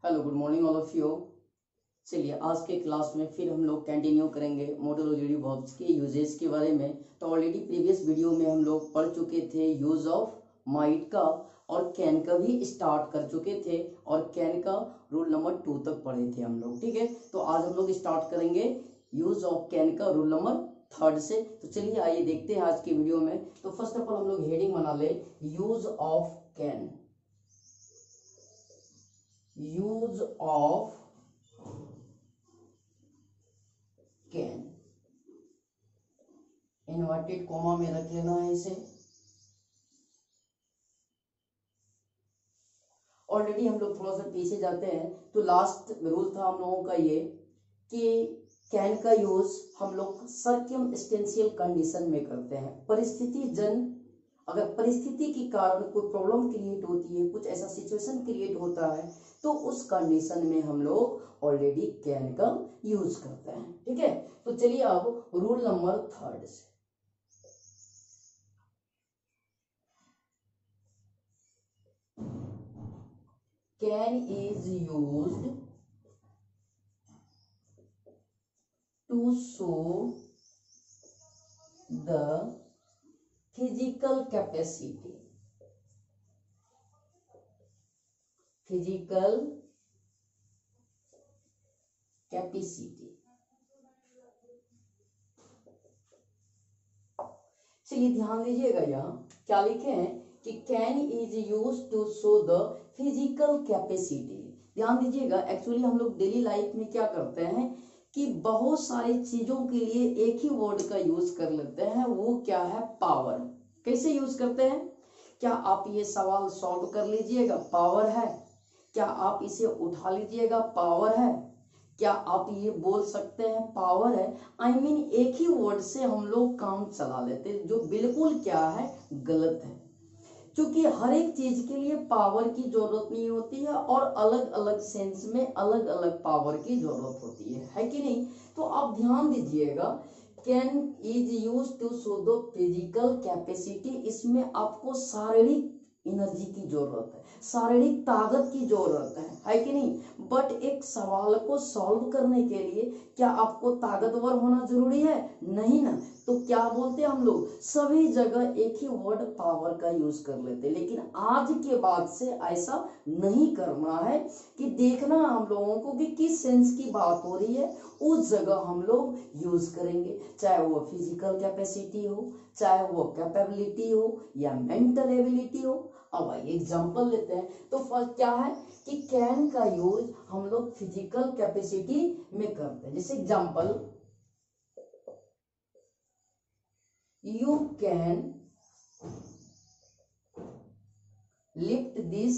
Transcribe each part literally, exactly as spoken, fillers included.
Hello good morning all of you. चलिए आज के क्लास में फिर हम लोग कंटिन्यू करेंगे मॉडल ऑक्सिलरी वर्ब्स के यूजेस के बारे में। तो ऑलरेडी प्रीवियस वीडियो में हम लोग पढ़ चुके थे यूज ऑफ माइट का और कैन का भी स्टार्ट कर चुके थे और कैन का रूल नंबर टू तक पढ़े थे हम लोग। ठीक है, तो आज हम लोग स्टार्ट करेंगे यूज ऑफ कैन का रूल नंबर थर्ड से। तो चलिए आइए देखते हैं आज की वीडियो में। तो फर्स्ट ऑफ ऑल हम लोग हेडिंग बना ले use of can. Use of can inverted comma में रख लेना है इसे। ऑलरेडी हम लोग थोड़ा सा पीछे जाते हैं तो लास्ट रूल था हम लोगों का ये कि कैन का यूज हम लोग सर्कमस्टेंशियल कंडीशन में करते हैं। परिस्थिति जन अगर परिस्थिति के कारण कोई प्रॉब्लम क्रिएट होती है, कुछ ऐसा सिचुएशन क्रिएट होता है, तो उस कंडीशन में हम लोग ऑलरेडी कैन का यूज करते हैं। ठीक है, तो चलिए अब रूल नंबर थर्ड से। Can is used to show the physical capacity physical capacity चलिए ध्यान दीजिएगा, यहाँ क्या लिखे हैं कि can is use to show the physical capacity. ध्यान दीजिएगा, एक्चुअली हम लोग डेली लाइफ में क्या करते हैं कि बहुत सारी चीजों के लिए एक ही वर्ड का यूज कर लेते हैं, वो क्या है, पावर। कैसे यूज करते हैं? क्या आप ये सवाल सॉल्व कर लीजिएगा, पावर है। क्या आप इसे उठा लीजिएगा, पावर है। क्या आप ये बोल सकते हैं, पावर है। आई I मीन mean, एक ही वर्ड से हम लोग काम चला लेते हैं, जो बिल्कुल क्या है, गलत है। क्योंकि हर एक चीज के लिए पावर की जरूरत नहीं होती है और अलग अलग सेंस में अलग अलग पावर की जरूरत होती है, है कि नहीं? तो आप ध्यान दीजिएगा, can is use to show the physical capacity. इसमें आपको शारीरिक एनर्जी की जरूरत है, शारीरिक ताकत की जरूरत है, है कि नहीं? बट एक सवाल को सॉल्व करने के लिए क्या आपको ताकतवर होना जरूरी है? नहीं ना। तो क्या बोलते हैं हम लोग, सभी जगह एक ही वर्ड पावर का यूज कर लेते हैं। लेकिन आज के बाद से ऐसा नहीं करना है, कि देखना हम लोगों को कि किस सेंस की बात हो रही है, उस जगह हम लोग यूज करेंगे। चाहे वो फिजिकल कैपेसिटी हो, चाहे वो कैपेबिलिटी हो या मेंटल एबिलिटी हो। अब आइए एग्जांपल लेते हैं। तो फर्स्ट क्या है कि कैन का यूज हम लोग फिजिकल कैपेसिटी में करते हैं। जैसे example, you can lift this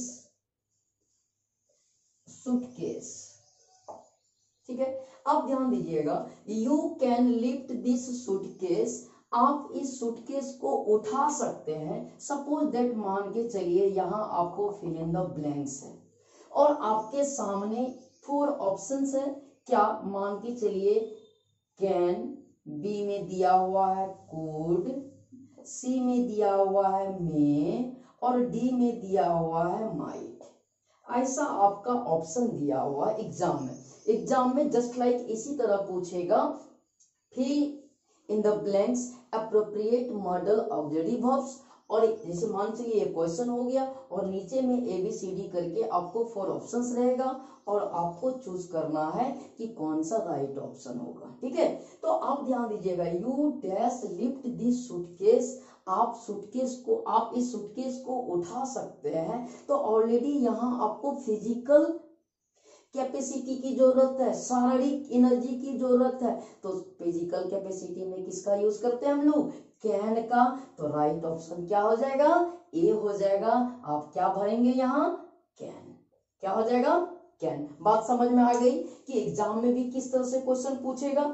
suitcase। ठीक है, अब ध्यान दीजिएगा, you can lift this suitcase। आप इस सूटकेस को उठा सकते हैं। सपोज दैट, मान के चलिए यहाँ आपको फिल इन द ब्लैंक्स है और आपके सामने फोर ऑप्शंस है। क्या, मान के चलिए कैन, बी में दिया हुआ है कुड, सी में दिया हुआ है मे और डी में दिया हुआ है माइट। ऐसा आपका ऑप्शन दिया हुआ एग्जाम में। एग्जाम में जस्ट लाइक इसी तरह पूछेगा, fill in the blanks appropriate modal auxiliary verbs. और जैसे मान चलिए ये क्वेश्चन हो गया और नीचे में ए बी सी डी करके आपको फोर ऑप्शंस रहेगा और आपको चूज करना है कि कौन सा राइट ऑप्शन होगा। ठीक है, तो आप ध्यान दीजिएगा, you dash lift this suitcase. आप सूटकेस को आप इस सूटकेस को उठा सकते हैं। तो ऑलरेडी यहाँ आपको फिजिकल कैपेसिटी की जरूरत है, शारीरिक एनर्जी की जरूरत है। तो फिजिकल कैपेसिटी में किसका यूज करते हैं हम लोग, कैन का। तो राइट ऑप्शन क्या हो जाएगा, ए हो जाएगा। आप क्या भरेंगे यहाँ, कैन। क्या हो जाएगा, कैन। बात समझ में आ गई कि एग्जाम में भी किस तरह से क्वेश्चन पूछेगा।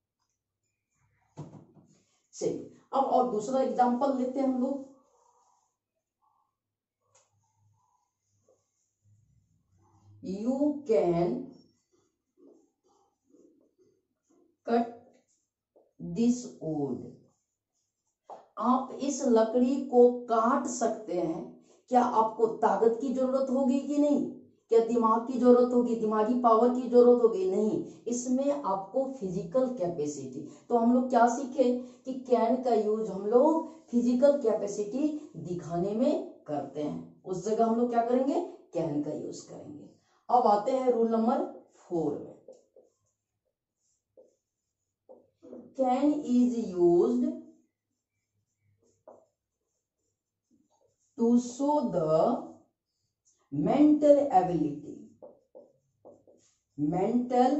चलिए अब और दूसरा एग्जांपल लेते हैं हम लोग। You can cut this wood। आप इस लकड़ी को काट सकते हैं। क्या आपको ताकत की जरूरत होगी कि नहीं? क्या दिमाग की जरूरत होगी, दिमागी पावर की जरूरत होगी? नहीं, इसमें आपको फिजिकल कैपेसिटी। तो हम लोग क्या सीखे कि कैन का यूज हम लोग फिजिकल कैपेसिटी दिखाने में करते हैं, उस जगह हम लोग क्या करेंगे, कैन का यूज करेंगे। अब आते हैं रूल नंबर फोर में। Can is used to show the mental ability, mental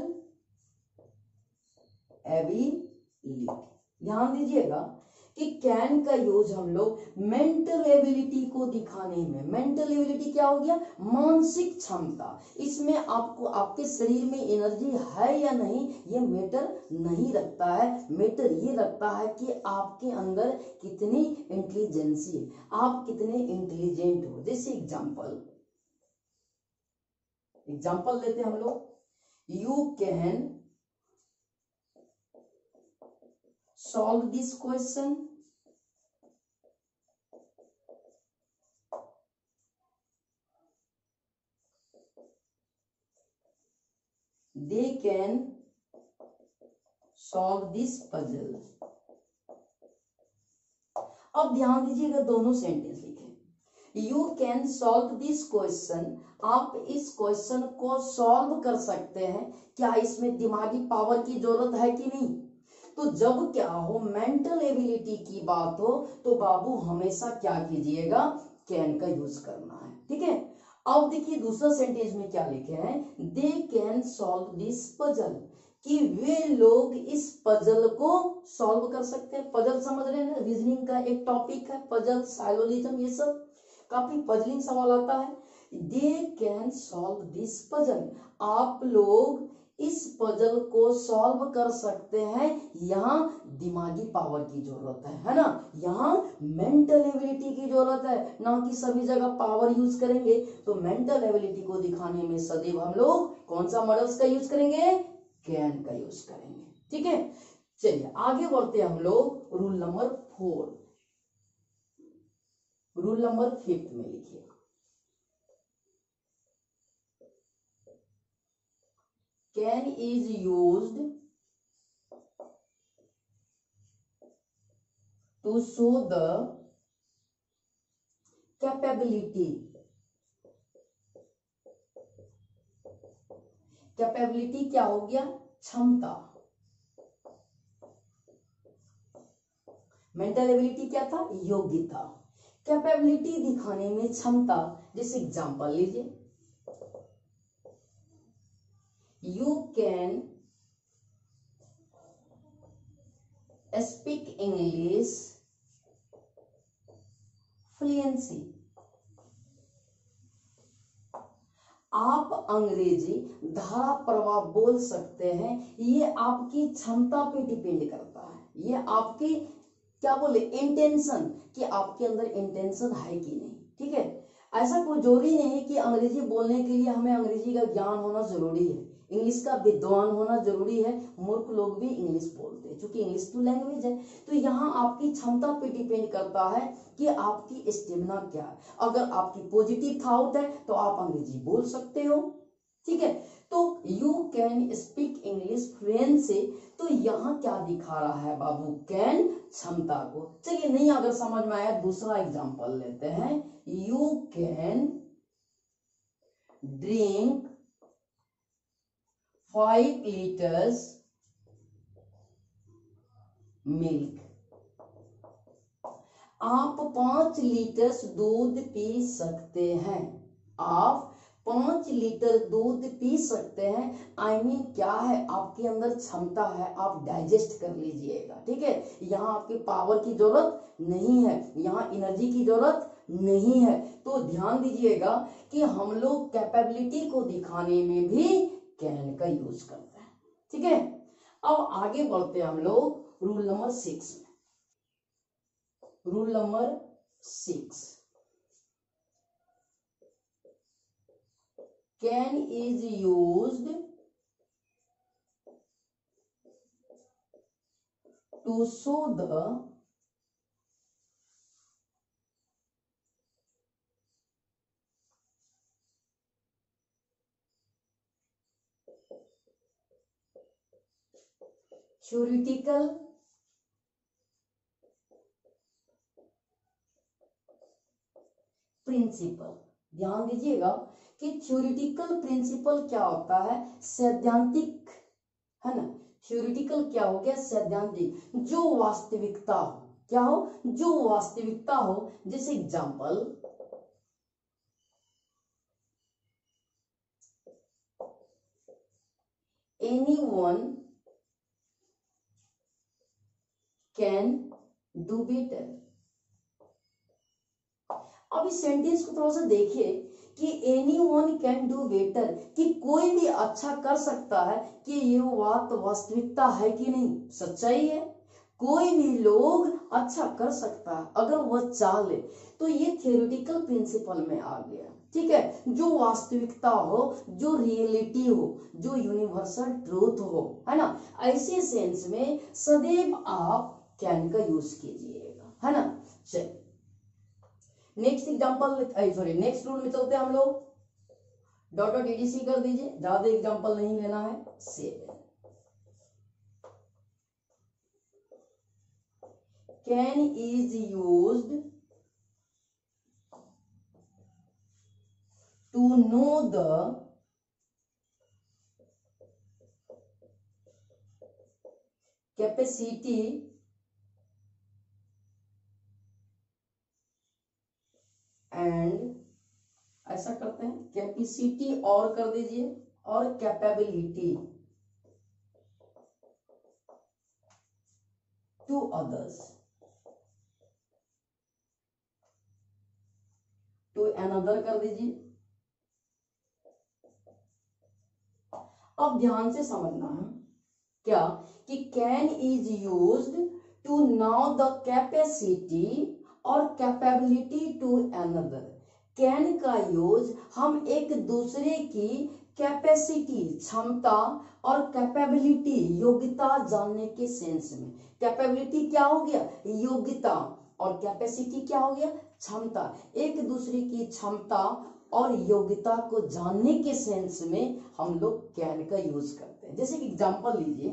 ability. ध्यान दीजिएगा कि कैन का यूज हम लोग मेंटल एबिलिटी को दिखाने में, मेंटल एबिलिटी क्या हो गया, मानसिक क्षमता। इसमें आपको आपके शरीर में एनर्जी है या नहीं ये मैटर नहीं रखता है, मैटर ये रखता है कि आपके अंदर कितनी इंटेलिजेंसी है, आप कितने इंटेलिजेंट हो। जैसे एग्जांपल एग्जांपल लेते हैं हम लोग, you can solve this question, they can solve this puzzle। अब ध्यान दीजिएगा, दोनों सेंटेंस लिखे। You can solve this question, आप इस क्वेश्चन को सॉल्व कर सकते हैं, क्या इसमें दिमागी पावर की जरूरत है कि नहीं? तो जब क्या हो, मेंटल एबिलिटी की बात हो तो बाबू हमेशा क्या कीजिएगा, कैन का यूज करना है, ठीक है। अब देखिए दूसरा सेंटेंस में क्या लिखे हैं, they can solve this puzzle, कि वे लोग इस पजल को सॉल्व कर सकते हैं। पजल समझ रहे हैं, रीजनिंग का एक टॉपिक है पजल, साइलोजिज्म, ये सब काफी पजलिंग सवाल आता है। They can solve this puzzle, आप लोग इस पजल को सॉल्व कर सकते हैं। यहाँ दिमागी पावर की जरूरत है, है ना, यहाँ मेंटल एबिलिटी की जरूरत है, ना कि सभी जगह पावर यूज करेंगे। तो मेंटल एबिलिटी को दिखाने में सदैव हम लोग कौन सा मॉडल्स का यूज करेंगे, कैन का यूज करेंगे, ठीक है। चलिए आगे बढ़ते हैं हम लोग rule number four. Rule number fifth में लिखिए, can is used to show the capability, capability क्या हो गया, क्षमता। मेंटल एबिलिटी क्या था, योग्यता। कैपेबिलिटी दिखाने में क्षमता। जैसे एग्जांपल लीजिए, you can speak English fluency, आप अंग्रेजी धारा प्रवाह बोल सकते हैं। ये आपकी क्षमता पे डिपेंड करता है, ये आपकी क्या बोले, इंटेंशन, कि आपके अंदर इंटेंशन है कि नहीं, ठीक है। ऐसा कोई जरूरी नहीं है कि अंग्रेजी बोलने के लिए हमें अंग्रेजी का ज्ञान होना जरूरी है, इंग्लिश का विद्वान होना जरूरी है। मूर्ख लोग भी इंग्लिश बोलते हैं क्योंकि इंग्लिश तो लैंग्वेज है। तो यहाँ आपकी क्षमता पे डिपेंड करता है कि आपकी स्टेमिना क्या है। अगर आपकी पॉजिटिव थॉट है तो आप अंग्रेजी बोल सकते हो, ठीक है। तो you can speak English fluency, तो यहाँ क्या दिखा रहा है बाबू, कैन क्षमता को। चलिए नहीं अगर समझ में आया दूसरा एग्जांपल लेते हैं, you can drink five litres milk, आप पांच लीटर दूध पी सकते हैं, आप पांच लीटर दूध पी सकते हैं। आई I मीन mean, क्या है, आपके अंदर क्षमता है, आप डाइजेस्ट कर लीजिएगा, ठीक है। यहाँ आपके पावर की जरूरत नहीं है, यहाँ एनर्जी की जरूरत नहीं है। तो ध्यान दीजिएगा कि हम लोग कैपेबिलिटी को दिखाने में भी कैन का यूज करते हैं, ठीक है। अब आगे बढ़ते हैं हम लोग रूल नंबर सिक्स में। Rule number six, can is used to show the theoretical principle. ध्यान दीजिएगा कि थ्योरेटिकल प्रिंसिपल क्या होता है, सैद्धांतिक, है ना। थ्योरेटिकल क्या हो गया, सैद्धांतिक, जो वास्तविकता हो, क्या हो, जो वास्तविकता हो। जैसे example, anyone can do better. अब इस सेंटेंस को थोड़ा सा देखिए कि anyone can do better, कि कोई भी अच्छा कर सकता है, कि ये बात वास्तविकता है कि नहीं, सच्चाई है। कोई भी लोग अच्छा कर सकता है अगर वह चाह ले, तो ये थ्योरेटिकल प्रिंसिपल में आ गया। ठीक है, जो वास्तविकता हो, जो रियलिटी हो, जो यूनिवर्सल ट्रूथ हो, है ना, ऐसे सेंस में सदैव आप कैन का यूज कीजिएगा, है ना। चलिए next example, sorry next rule में चलते हैं हम लोग। डॉट डॉट ईडीसी कर दीजिए, ज्यादा एग्जांपल नहीं लेना है। Seven, can is used to know the capacity and, ऐसा करते हैं कैपेसिटी और कर दीजिए, और capability to others, to another कर दीजिए। अब ध्यान से समझना है क्या, कि can is used to now the capacity और कैपेबिलिटी टू अनदर। कैन का यूज हम एक दूसरे की कैपेसिटी, क्षमता, और कैपेबिलिटी, योग्यता जानने के सेंस में। कैपेबिलिटी क्या हो गया, योग्यता, और कैपेसिटी क्या हो गया, क्षमता। एक दूसरे की क्षमता और योग्यता को जानने के सेंस में हम लोग कैन का यूज करते हैं। जैसे कि एग्जांपल लीजिए,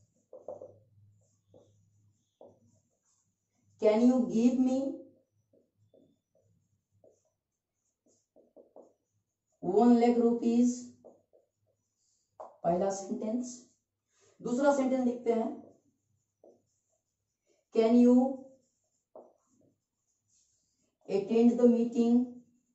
can you give me one lakh rupees, पहला सेंटेंस। दूसरा सेंटेंस लिखते हैं, can you attend the meeting.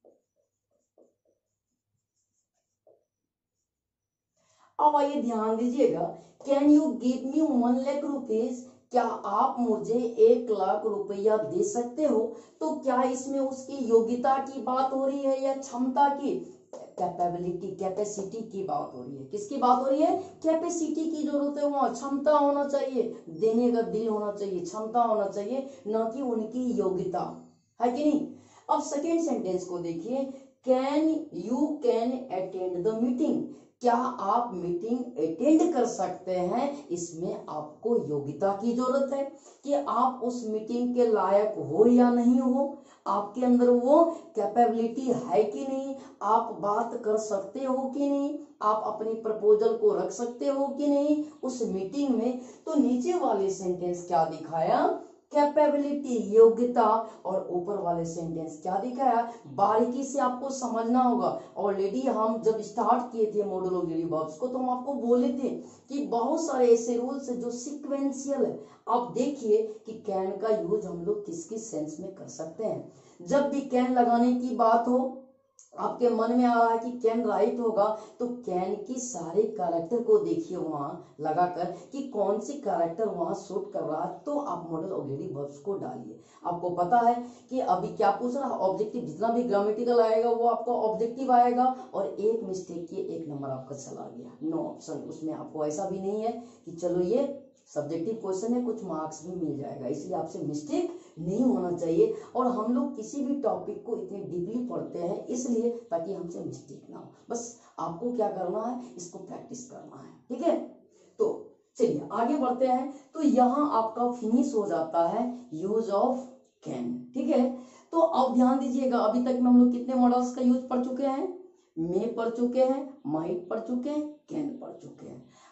अब आइए ध्यान दीजिएगा, can you give me one lakh rupees, क्या आप मुझे एक लाख रुपया दे सकते हो। तो क्या इसमें उसकी योग्यता की बात हो रही है या क्षमता की, कैपेबिलिटी, कैपेसिटी की बात हो रही है। किसकी बात हो रही है, कैपेसिटी की जरूरत है, वहां क्षमता होना चाहिए, देने का दिल होना चाहिए, क्षमता होना चाहिए, न कि उनकी योग्यता, है कि नहीं। अब सेकेंड सेंटेंस को देखिए, can you can attend the meeting, क्या आप मीटिंग अटेंड कर सकते हैं। इसमें आपको योग्यता की जरूरत है कि आप उस मीटिंग के लायक हो या नहीं हो, आपके अंदर वो कैपेबिलिटी है कि नहीं, आप बात कर सकते हो कि नहीं, आप अपनी प्रपोजल को रख सकते हो कि नहीं उस मीटिंग में। तो नीचे वाले सेंटेंस क्या दिखाया, कैपेबिलिटी, योग्यता, और ऊपर वाले सेंटेंस क्या दिखाया, बारीकी से आपको समझना होगा। ऑलरेडी हम जब स्टार्ट किए थे मॉडल ऑफ डेली वर्ब्स को, तो हम आपको बोले थे कि बहुत सारे ऐसे रूल्स है जो सीक्वेंशियल है। आप देखिए कि कैन का यूज हम लोग किस किस सेंस में कर सकते हैं। जब भी कैन लगाने की बात हो, आपके मन में आ रहा है कि कैन राइट होगा, तो कैन की सारे कैरेक्टर को देखिए वहां लगाकर कि कौन सी कैरेक्टर वहां सूट कर रहा है, तो आप मॉडल ऑलरेडी वर्ब्स को डालिए। आपको पता है कि अभी क्या पूछ रहा है, ऑब्जेक्टिव, जितना भी ग्रामेटिकल आएगा वो आपका ऑब्जेक्टिव आएगा, और एक मिस्टेक किए एक नंबर आपका चला गया, नो ऑप्शन। उसमें आपको ऐसा भी नहीं है कि चलो ये सब्जेक्टिव क्वेश्चन है, कुछ मार्क्स भी मिल जाएगा, इसलिए आपसे मिस्टेक नहीं होना चाहिए। और हम लोग किसी भी टॉपिक को इतने डीपली पढ़ते हैं इसलिए ताकि हमसे मिस्टेक ना हो। बस आपको क्या करना है, इसको प्रैक्टिस करना है, ठीक है। तो चलिए आगे बढ़ते हैं। तो यहाँ आपका फिनिश हो जाता है यूज ऑफ कैन, ठीक है। तो अब ध्यान दीजिएगा, अभी तक में हम लोग कितने मॉडल्स का यूज पढ़ चुके हैं, मे पढ़ चुके हैं, माइट पढ़ चुके हैं, कैन पढ़ चुके हैं।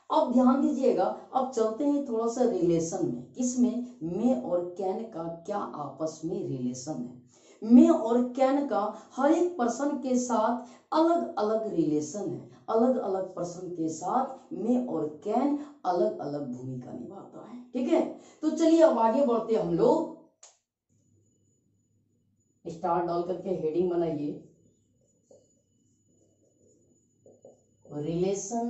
अब ध्यान दीजिएगा, अब चलते हैं थोड़ा सा रिलेशन में। किसमें? मे और कैन का क्या आपस में रिलेशन है। मे और कैन का हर एक पर्सन के साथ अलग अलग रिलेशन है। अलग अलग पर्सन के साथ मे और कैन अलग अलग भूमिका निभाता है। ठीक है, तो चलिए अब आगे बढ़ते हम लोग। स्टार डाल करके हेडिंग बनाइए, relation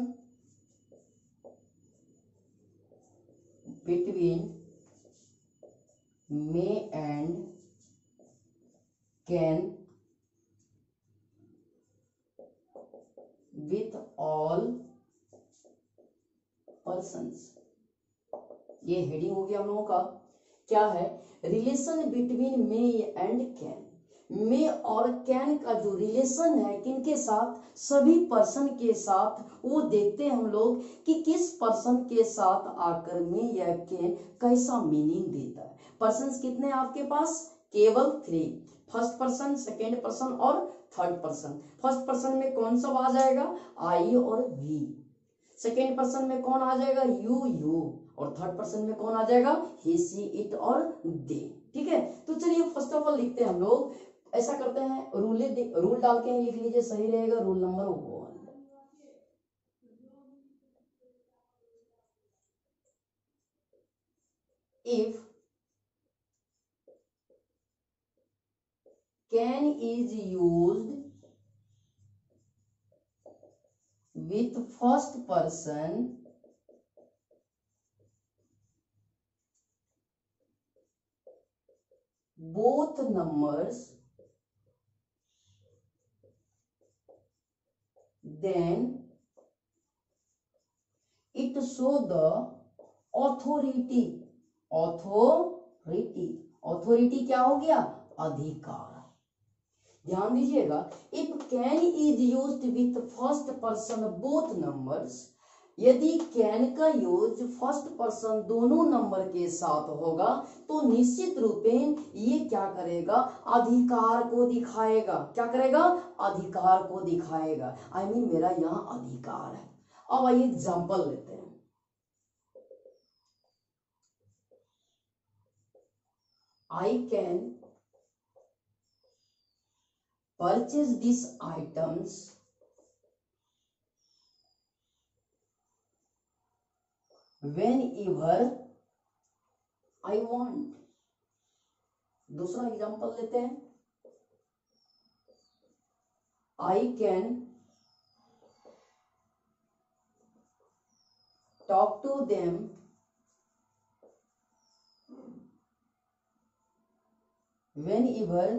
between may and can with all persons. ये हेडिंग हो गया हम लोगों का। क्या है? Relation between may and can. May और कैन का जो रिलेशन है किनके साथ? सभी पर्सन के साथ। वो देखते हैं हम लोग कि किस पर्सन के साथ आकर मे या कैन कैसा मीनिंग देता है। पर्सन्स कितने हैं आपके पास? केवल थ्री। फर्स्ट पर्सन, सेकेंड पर्सन और थर्ड पर्सन। फर्स्ट पर्सन में कौन सा आ जाएगा? आई और वी। सेकेंड पर्सन में कौन आ जाएगा? You, you. और थर्ड पर्सन में कौन आ जाएगा? ही, सी, इट और दे। ठीक है, तो चलिए फर्स्ट ऑफ ऑल लिखते हैं हम लोग। ऐसा करते हैं, रूल रूल डाल के लिख लीजिए, सही रहेगा। Rule number one, if can is used with first person both numbers, then it show the authority. authority authority क्या हो गया? अधिकार। ध्यान दीजिएगा, if can is used with first person both numbers, यदि कैन का यूज फर्स्ट पर्सन दोनों number के साथ होगा तो निश्चित रूपेण ये क्या करेगा? अधिकार को दिखाएगा। क्या करेगा? अधिकार को दिखाएगा। आई I मीन mean, मेरा यहां अधिकार है। अब आइए एग्जांपल लेते हैं। I can purchase this items whenever I want. दूसरा एग्जांपल लेते हैं। I can talk to them whenever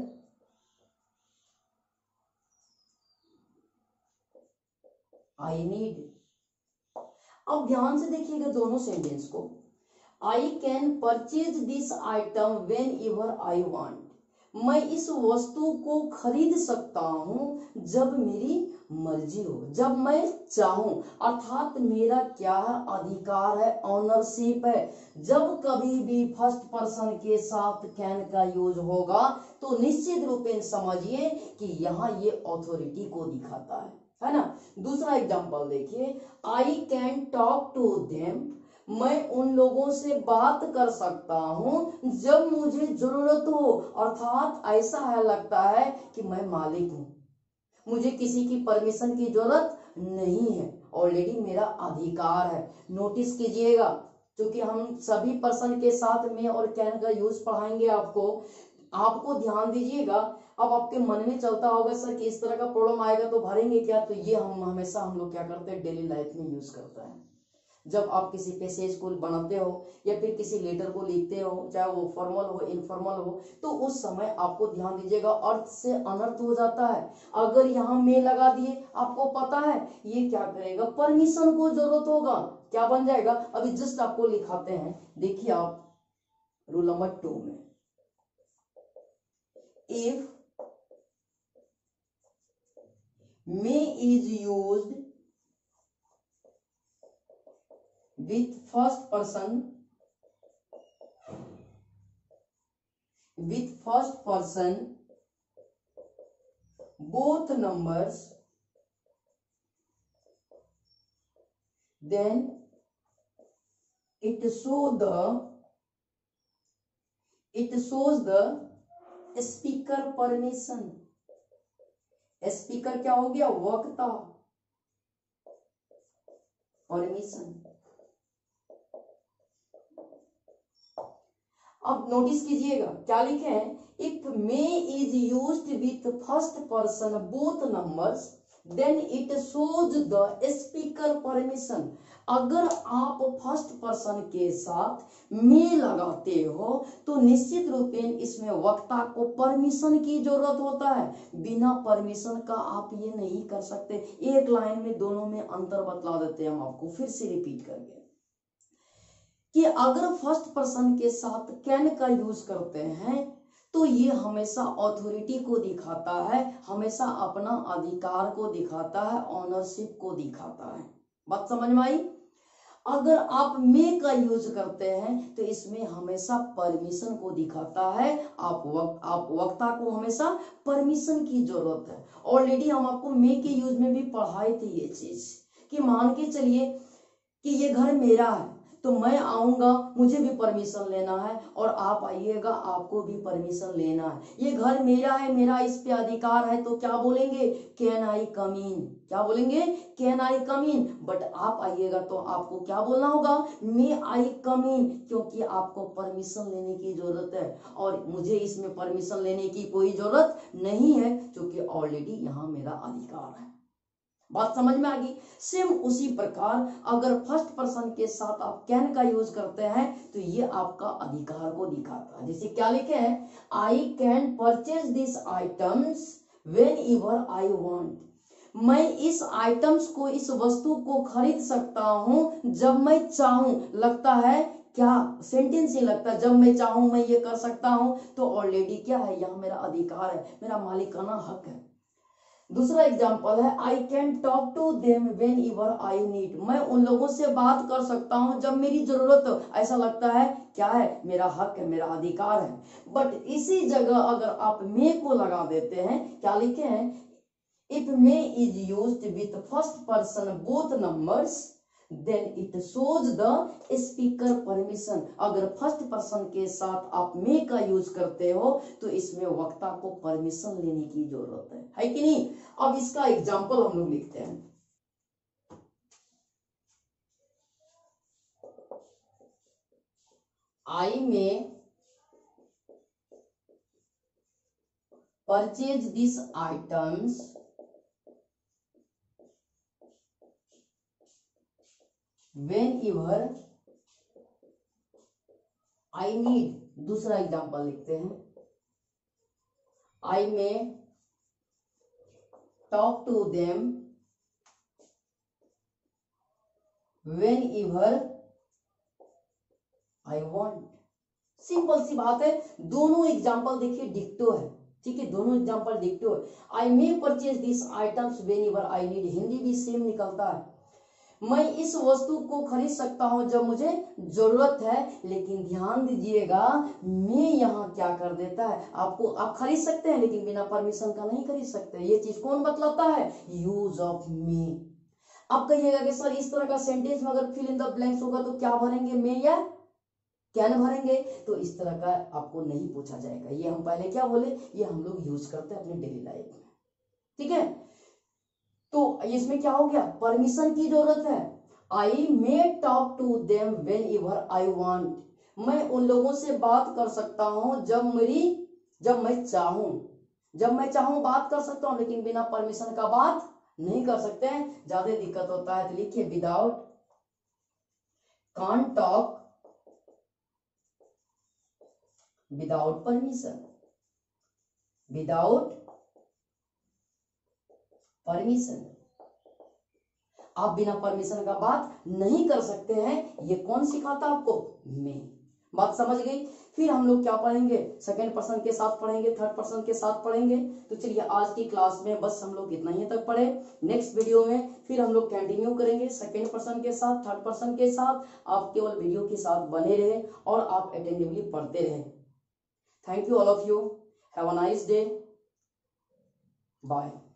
I need. अब ध्यान से देखिएगा दोनों सेंटेंस को। I can purchase this item whenever I want. मैं इस वस्तु को खरीद सकता हूं जब मेरी मर्जी हो, जब मैं चाहूं। अर्थात मेरा क्या है? अधिकार है, ऑनरशिप है। जब कभी भी फर्स्ट पर्सन के साथ कैन का यूज होगा तो निश्चित रूप से समझिए कि यहां ये ऑथोरिटी को दिखाता है, है ना। दूसरा एग्जांपल देखिए, I can talk to them. मैं उन लोगों से बात कर सकता हूं जब मुझे जरूरत हो। अर्थात ऐसा है, लगता है कि मैं मालिक हूं, मुझे किसी की परमिशन की जरूरत नहीं है, ऑलरेडी मेरा अधिकार है। नोटिस कीजिएगा, क्योंकि हम सभी पर्सन के साथ में और कैन का यूज पढ़ाएंगे आपको। आपको ध्यान दीजिएगा। अब आपके मन में चलता होगा सर कि इस तरह का प्रॉब्लम आएगा तो भरेंगे क्या? तो ये हम हमेशा हम लोग क्या करते हैं? डेली लाइफ में यूज करते हैं। जब आप किसी पैसेज को बनाते हो या फिर किसी लेटर को लिखते हो, चाहे वो फॉर्मल हो इनफॉर्मल हो, तो उस समय आपको ध्यान दीजिएगा, अर्थ से अनर्थ हो जाता है। अगर यहाँ में लगा दिए, आपको पता है ये क्या करेगा? परमिशन को जरूरत होगा, क्या बन जाएगा? अभी जस्ट आपको लिखाते हैं, देखिए आप रूल नंबर टू में, if may is used with first person with first person both numbers, then it show the it shows the speaker permission. Speaker क्या हो गया? वक्ता परमिशन। अब नोटिस कीजिएगा क्या लिखे हैं, if may is used with first person both numbers then it shows the speaker permission. अगर आप फर्स्ट पर्सन के साथ मे लगाते हो तो निश्चित रूपेण इसमें वक्ता को परमिशन की जरूरत होता है। बिना परमिशन का आप ये नहीं कर सकते। एक लाइन में दोनों में अंतर बतला देते हैं हम आपको, फिर से रिपीट करके, कि अगर फर्स्ट पर्सन के साथ कैन का यूज करते हैं तो ये हमेशा ऑथोरिटी को दिखाता है, हमेशा अपना अधिकार को दिखाता है, ऑनरशिप को दिखाता है। बात समझ में आई? अगर आप मे का यूज करते हैं तो इसमें हमेशा परमिशन को दिखाता है। आप वक्त आप वक्ता को हमेशा परमिशन की जरूरत है। ऑलरेडी हम आपको मे के यूज में भी पढ़ाए थे ये चीज, कि मान के चलिए कि ये घर मेरा है तो मैं आऊंगा, मुझे भी परमिशन लेना है, और आप आइएगा, आपको भी परमिशन लेना है। ये घर मेरा है, मेरा इस पे अधिकार है, तो क्या बोलेंगे? Can I come in. क्या बोलेंगे? Can I come in. But आप आइएगा तो आपको क्या बोलना होगा? मे आई कम इन, क्योंकि आपको परमिशन लेने की जरूरत है और मुझे इसमें परमिशन लेने की कोई जरूरत नहीं है, क्योंकि ऑलरेडी यहाँ मेरा अधिकार है। बात समझ में आ गई? सेम उसी प्रकार अगर फर्स्ट पर्सन के साथ आप कैन का यूज करते हैं तो ये आपका अधिकार को दिखाता है। जैसे क्या लिखे हैं, I can purchase this items whenever I want. मैं इस आइटम्स को, इस वस्तु को खरीद सकता हूं जब मैं चाहूं। लगता है क्या? सेंटेंस ही लगता है, जब मैं चाहूं मैं ये कर सकता हूं। तो ऑलरेडी क्या है? यहां मेरा अधिकार है, मेरा मालिकाना हक है। दूसरा एग्जांपल है, I can talk to them whenever I need. मैं उन लोगों से बात कर सकता हूं जब मेरी जरूरत हो। ऐसा लगता है क्या है? मेरा हक है, मेरा अधिकार है। बट इसी जगह अगर आप मे को लगा देते हैं, क्या लिखे हैं, if may is used with first person both numbers then it shows the speaker permission. अगर फर्स्ट पर्सन के साथ आप मे का यूज करते हो तो इसमें वक्ता को परमिशन लेने की जरूरत है, है कि नहीं? अब इसका एग्जांपल हम लोग लिखते हैं। I may purchase this items whenever I need। दूसरा एग्जांपल लिखते हैं, I may talk to them whenever I want। Simple सी बात है, दोनों एग्जांपल देखिए डिक्टो है, ठीक है, दोनों एग्जांपल डिक्टो है। I may purchase this items whenever I need, Hindi भी सेम निकलता है। मैं इस वस्तु को खरीद सकता हूं जब मुझे जरूरत है, लेकिन ध्यान दीजिएगा मैं यहाँ क्या कर देता है, आपको आप खरीद सकते हैं लेकिन बिना परमिशन का नहीं खरीद सकते। ये चीज कौन बतलाता है? Use of may. आप कहिएगा कि सर इस तरह का सेंटेंस में अगर फिल इन द ब्लैंक्स होगा तो क्या भरेंगे? मे या कैन भरेंगे? तो इस तरह का आपको नहीं पूछा जाएगा। ये हम पहले क्या बोले, ये हम लोग यूज करते हैं अपनी डेली लाइफ में, ठीक है। तो इसमें क्या हो गया? परमिशन की जरूरत है। I may talk to them whenever I want. मैं उन लोगों से बात कर सकता हूं जब मेरी जब मैं चाहूं जब मैं चाहूं बात कर सकता हूं, लेकिन बिना परमिशन का बात नहीं कर सकते हैं, ज्यादा दिक्कत होता है। तो लिखिए without can't talk without permission. Without permission, आप बिना परमिशन का बात नहीं कर सकते हैं। ये कौन सिखाता आपको? मैं। बात समझ गई? फिर हम लोग क्या पढ़ेंगे? सेकंड पर्सन के साथ पढ़ेंगे, थर्ड पर्सन के साथ पढ़ेंगे। तो चलिए आज की क्लास में बस हम लोग इतना ही तक पढ़े। नेक्स्ट वीडियो में फिर हम लोग कंटिन्यू करेंगे सेकंड पर्सन के साथ, थर्ड पर्सन के साथ। आप केवल वीडियो के साथ बने रहे और आप अटेंटिवली पढ़ते रहे। Thank you all of you, have a nice day, bye.